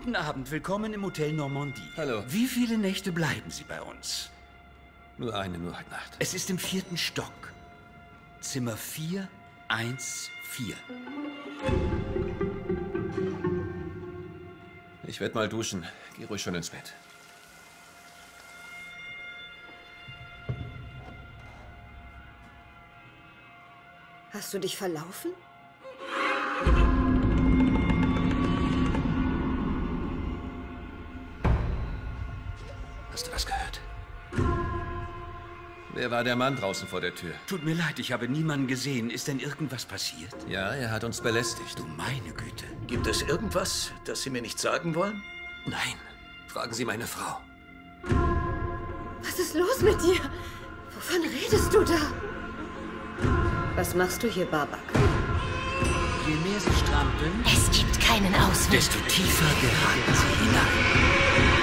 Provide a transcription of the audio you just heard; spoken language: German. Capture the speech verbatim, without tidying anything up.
Guten Abend, willkommen im Hotel Normandie. Hallo. Wie viele Nächte bleiben Sie bei uns? Nur eine, nur eine Nacht. Es ist im vierten Stock. Zimmer vier eins vier. Ich werde mal duschen. Geh ruhig schon ins Bett. Hast du dich verlaufen? Hast du das gehört? Wer war der Mann draußen vor der Tür? Tut mir leid, ich habe niemanden gesehen. Ist denn irgendwas passiert? Ja, er hat uns belästigt. Du meine Güte. Gibt es irgendwas, das Sie mir nicht sagen wollen? Nein. Fragen Sie meine Frau. Was ist los mit dir? Wovon redest du da? Was machst du hier, Babak? Je mehr Sie strampeln, Es gibt keinen Ausweg. desto tiefer geraten Sie hinein.